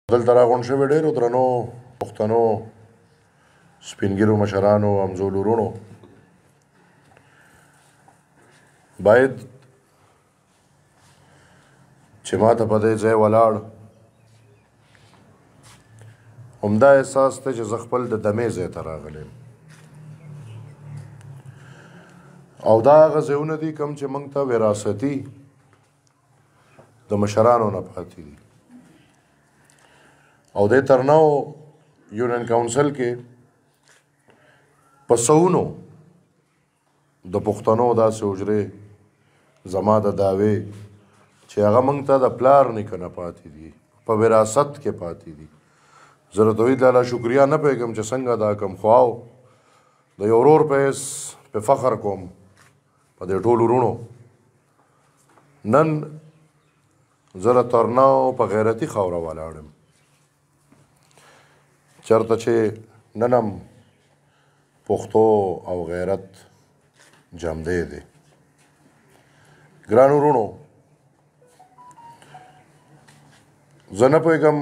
دلته راغونډ شوي ډېرو درنو پښتنو سپینږیرو مشرانو همزولو وروڼو باید چې ما ته په دې ځای ولاړ همدا احساس دی چې زه خپل د دمې ځای ته راغلی او دا هغه ځایونه دي کوم چې موږ ته وراثتي د مشرانو نه پاتې دي او دې ترنو یونین کونسل کې په سوونو د پښتنو داسې حجرې زما د دعوې چې هغه موږ ته د پلار نیکه نه پاتې دي په وراثت کې پاتې دي زه د توحید لاله شکریا نه پوهېږم چې څنګه دا کم خواو د یو ورور په حیث په فخر کوم په دې ټولو وروڼو نن زه د ترناو په غیرتي خاوره ولاړم چېرته چې نن هم پښتو او غیرت جمدی دی ګرانو وروڼو زه نه پوهېږم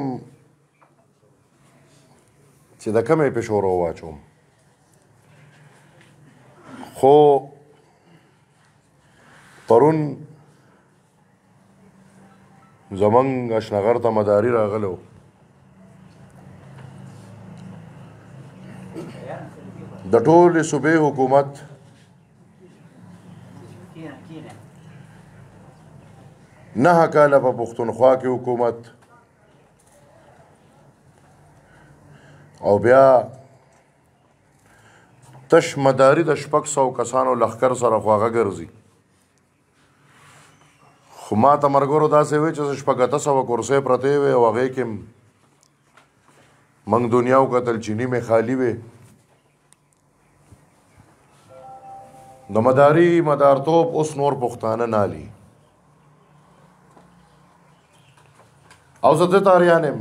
چې د کومې پېښورو واچوم خو پرون زمونږ اشنغر ته مداري راغلی و د ټولې صوبې حکومت نهه کاله په پښتونخوا کې حکومت او بیا تش مداري د 600 کسانو لښکر سره خو هغه ګرځي خو ما ته ملګرو داسې وی چې 600 کرسۍ پرتې وې او هغې کې موږ دنیا وکتل چیني مې خالي وې د مداري مدارتوب اوس نور پښتانه نالي او زه دې تاریان یم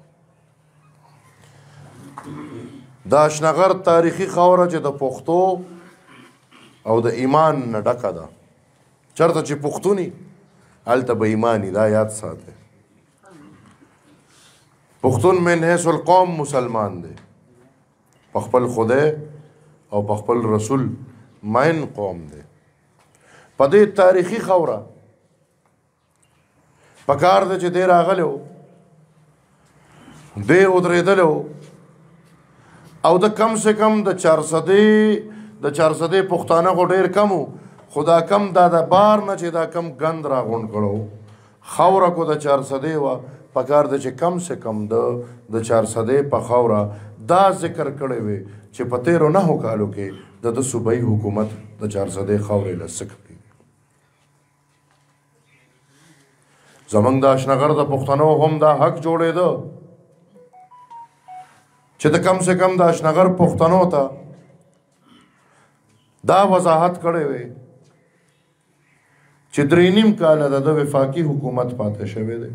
د اشنغر تاریخي خاوره چې د پښتو او د ایمان نه ډکه ده چېرته چې پښتوني هلته به ایماني دا یاد ساتئ پښتون من حیث القوم مسلمان دی په خپل خدای او په خپل رسول مین قوم دی په دې تاریخي خاوره پکار دی چې دی راغلی و دی ودرېدلی و او د کم سے کم د 400 پښتانه خو ډېر کم و خو دا کم دا د بار نه چې دا کم گند راغونډ کړو خاوره کو د 400 وه پکار دی چې کم سے کم د 400 په خاوره دا ذکر کړی وی چې په 13 کالو کې د صوبایي حکومت د 400 خاورې له څه کوي زمونږ د اشنغر د پښتنو هم دا حق جوړېده چې د کم سے کم د اشنغر پښتنو ته دا وضاحت کړی وی چې 3.5 کاله د وفاقي حکومت پاتې شوی دی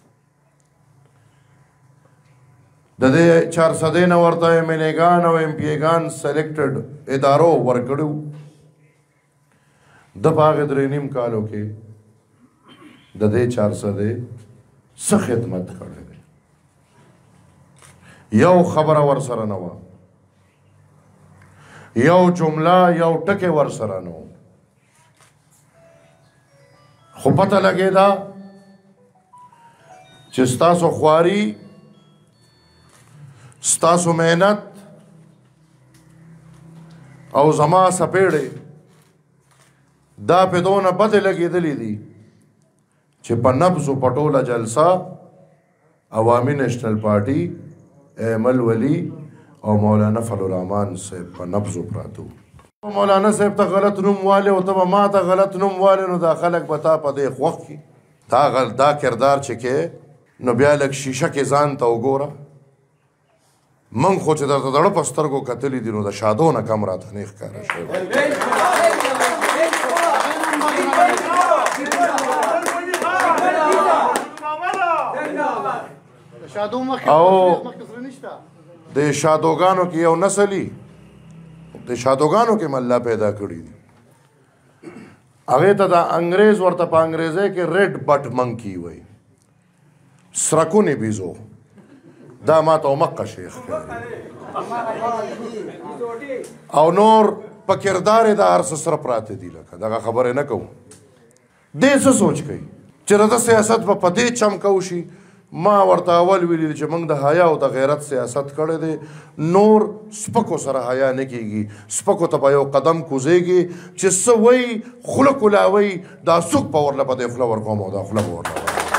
د دې 400 نه ورته MLA-ګان او MP-ګان سلیکټډ ادارو ورکړو د هغې 3.5 کالو کې د دې 400 څه خدمت کړی دی یو خبره ورسره نه وه یو جمله یو ټکی ورسره نه و خو پته لګېده چې ستاسو خواري ستاسو محنت او زما سپېړې دا په دونه بدې لګېدلې دي چې په نبض و پټوله جلسه عوامي نیشنل پارټي ایمل ولی او مولانا فضل الرحمن صاحب په نبض پراتو مولانا صاحب ته غلط نوم والی او ته به ما ته غلط نوم والی نو دا خلک به تا په دې خوښ کړي دا کردار چې کې نو بیا لږ شیشه کې ځان ته وګوره من خو چې درته دړه په سترګو کتلي دي نو د شادو نه کم راته نه ښکاره شوی او د شادوګانو کې یو نسلي د شادوګانو کې الله پیدا کړي دي هغې ته د انګریز ورته په انګریزۍ کې ریډ بټ منکی وایي سرکونې بیزو دا ما ته مکه شیخ کوي او نور په کردار د هر څه سره پراته دي لکه دغه خبرې نه کوو دې څه سوچ کوي چې راته سیاست به په دې چمکو شي ما ورته اول ویلي چې موږ د حیا او د غیرت سیاست کړی دی نور سپکو سره حیا نه کېږي سپکو ته به یو قدم کوزېږي چې څه وایي خوله کولاوئ دا څوک به ورله په دې خوله ورکوم او دا خوله به ورله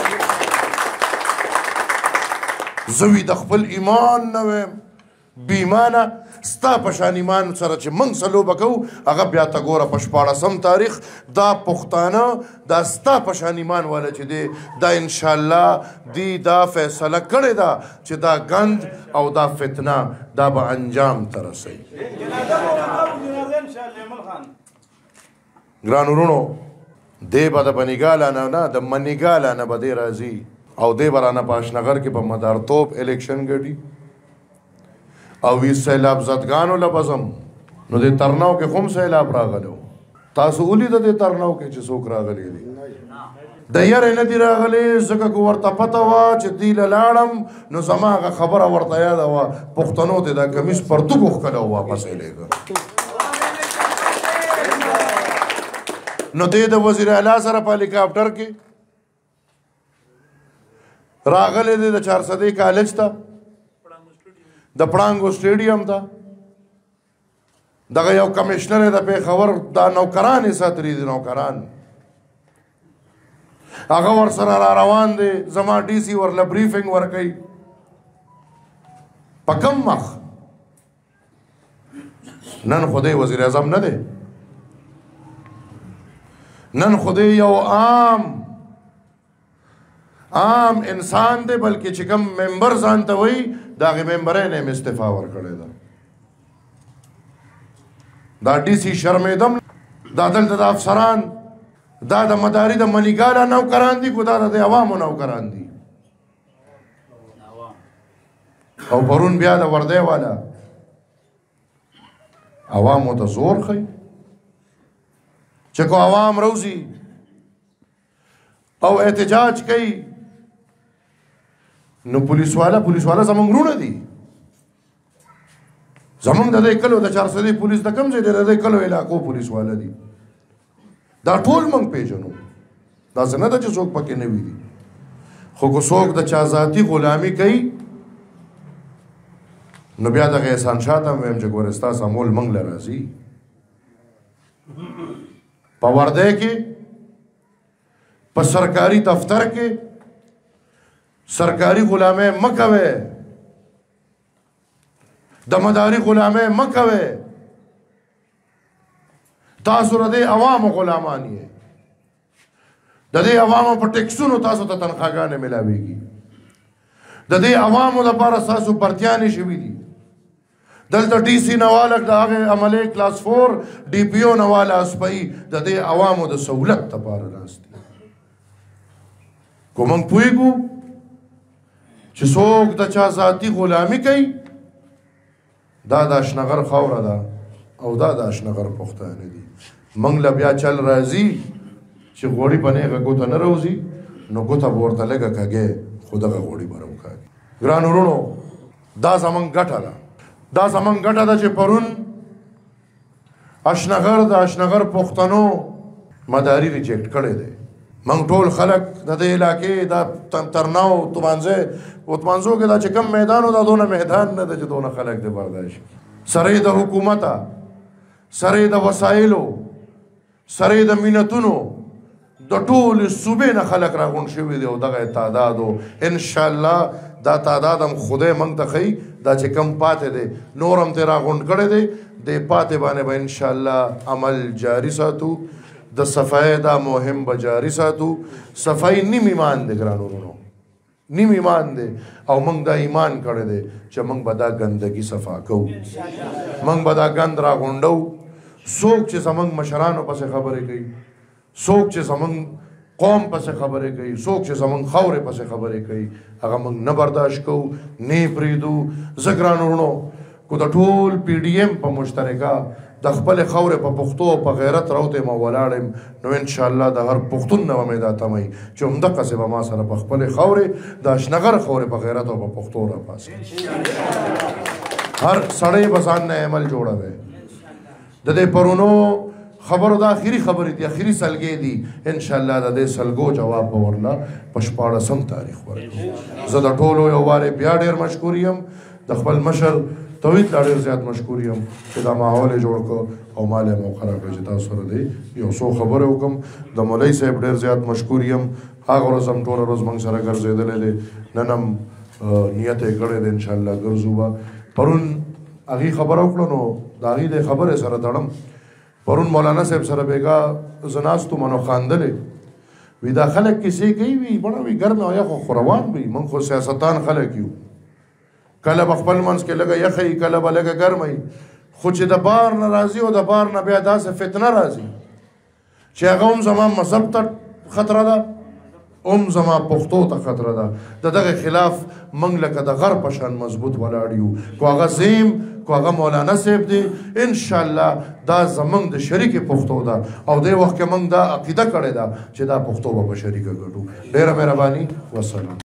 زه وي د خپل ایمان نه ویم بیمانه ستا په شان ایمان سره چې موږ څه لوبه کوو هغه بیا ته ګوره په 14 تاریخ دا پښتانه دا ستا په شان ایمان والا چې دی دا انشاءالله دی دا فیصله کړې ده چې دا ګند او دا فتنه دا به انجام ته رسوي ګرانو وروڼو دی به د بنیګاله نه د منیګاله نه به دی راځي او دی به رانه په اشنغر کې په مدارتوب الیکشن ګټي او وی سیلاب زدګانو لبزم نو د ترناو کې هم سیلاب راغلو تاسو ولید د ترناو کې چې څوک راغلي دي د یاره نه دی راغلي ځکه کو ورته پته وه چې دی له لاړم نو زما هغه خبره ورته یاده وه پښتنو ته دا کمیس پرتوګ وښکلی او واپس یې لیږه نو دی د وزیر اعلی سره په هلیکاپټر کې راغلی دی د 400 کالج ته د پړانګو سټیډیم ته دغه یو کمشنر د پېښور دا نوکران یې ساتري دي نوکران هغه ورسره را روان دی زما ډي سي ورله بریفنګ ورکوي په کم مخ نن خو دی وزیر اعظم نه دی نن خو دی یو عام انسان دی بلکې چې کوم ممبر ځان ته وایي د هغې ممبرۍ نه یې استعفا ورکړې ده دا ډي سي شرمېدم دا دلته د افسران دا د مداري د منیګاله نوکران دي کو دا د عوامو نوکران دي او پرون بیا د وردی والا عوامو ته زور ښیي چې کو عوام روزي او احتجاج کوي نو پولیس والا زمونږ وروڼه دي زمونږ د دې کلو د 400 پولیس د کوم ځای دی د دې کلو علاقو پولیس والا دي دا ټول موږ پیژنو داسې نه ده چې څوک پکې نه وي دي خو که څوک د چا ذاتي غلامي کوي نو بیا دغه احسان شاه ته هم ویم چې ګوره ستا سمول موږ له راځي په وردی کې په سرکاري دفتر کې سرکاری غلامه مکوي د مداري غلامه مکوي تاسو ر دې عوامو غلامان یې د دې عوامو په ټیکسونو تاسو ته تنخواګانې ملاويږي د دې عوامو لپاره تاسو پرتیانې شوي دي دلته ډي سي نوالک د هغې عملې کلاس 4 ډي پي او نواله اسپایي د دې عوامو د سهولت لپاره ناست دي کو موږ پوهېږو چې څوک د چا ذاتي غلامي کوي دا د اشنغر خاوره ده او دا د اشنغر پښتانه دي موږ له بیا چل راځي چې غوړي په نیغه ګوته نه راوځي نو ګوته به ورته لږه کږې خو دغه غوړي به راوکاږي ګرانو وروڼو دا زموږ ګټه ده دا زموږ ګټه ده چې پرون اشنغر د اشنغر پښتنو مداري ریجیکټ کړی دی موږ ټول خلک د دې علاقې دا ترناو تومانځی و تومانځو کې دا چې کوم میدان و دا دونه میدان نه ده چې دونه خلک دې برداشت سره یې د حکومته سره یې د وسایلو سره یې د مینتونو د ټولې صوبې نه خلک راغونډ شوي دي او دغه تعداد و انشاءالله دا تعداد هم خدای موږ ته ښیي دا چې کم پاتې دی نور هم ترې راغونډ کړی دی دې پاتې باندې به انشاءالله عمل جاري ساتو د صفای دا مهم به جاري ساتو صفای نیم ایمان دی ګرانو وروڼو نیم ایمان دی او موږ دا ایمان کړی دی چې موږ به دا ګندګي صفا کوو موږ به دا ګند راغونډو څوک چې زموږ مشرانو پسې خبرې کوي څوک چې زموږ قوم پسې خبرې کوي څوک چې زموږ خاورې پسې خبرې کوي هغه موږ نه برداشت کوو نه یې پرېږدو زه ګرانو وروڼو کو د ټول پی ډي ایم په مشترکه د خپل خاورې په پښتو او په غیرت راوته ما ولاړم نو ان شاء الله د هر پښتون نو مې دا تمای چې همدغه څه به ما سره په خپل خاورې د اشنغر خاورې په غیرت او په پښتو را پاسه هر سړی بسان نه عمل جوړوي د دې پرونو خبرو دا اخیری خبرې دي اخیری سلګې دي ان شاء الله د دې سلګو جواب به ورلا په 14 تاریخ ورکړو زه د ټولو یو واره بیا ډېر مشکور یم د خپل مشر توحید لا ډېر زیات مشکور یم چې دا ماحول جوړ کړ او مال موقع راکړ چې تاسو سره دی یو څو خبرې وکم د مولوي صاحب ډېر زیات مشکور یم هغه ورځ هم ټوله ورځ موږ سره ګرځېدلی دی نن هم نیت یې کړی دی انشاءالله ګرځو به پرون هغې خبره وکړه نو د هغې د خبرې سره تړم پرون مولانا صاحب سره بیګا زه ناست وم نو خاندلې وي دا خلک کیسې کوي وي بڼه وي ګرمه او یخ خو روان وي موږ خو سیاستان خلک یو کله به خپل منځ کې لږه یخی کله به لږه ګرمه خو چې د بار نه راځي او د بار نه بیا داسې فتنه راځي چې هغه هم زما مذهب ته خطره ده هم زما پښتو ته خطره ده د دغه خلاف موږ لکه د غر په شان مضبوط ولاړ یو کو هغه زیم کو هغه مولانا صاحب دی ان شاء الله دا زمونږ د شریک پښتو ده او دې وخت کې موږ دا عقیده کړې ده چې دا پښتو به شریک ګټو ډېره مهرباني والسلام